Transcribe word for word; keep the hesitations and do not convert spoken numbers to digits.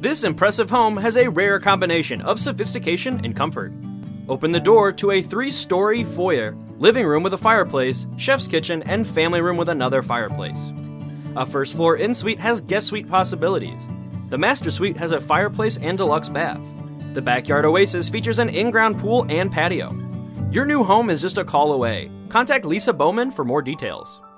This impressive home has a rare combination of sophistication and comfort. Open the door to a three-story foyer, living room with a fireplace, chef's kitchen, and family room with another fireplace. A first floor in-suite has guest suite possibilities. The master suite has a fireplace and deluxe bath. The backyard oasis features an in-ground pool and patio. Your new home is just a call away. Contact Lisa Bowman for more details.